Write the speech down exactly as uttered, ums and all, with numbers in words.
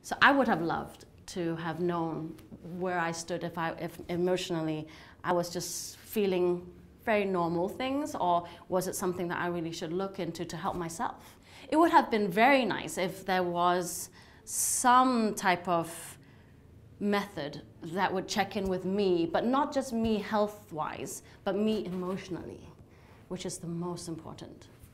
So I would have loved to have known where I stood if I, if emotionally I was just feeling very normal things, or was it something that I really should look into to help myself? It would have been very nice if there was some type of method that would check in with me, but not just me health-wise, but me emotionally, which is the most important.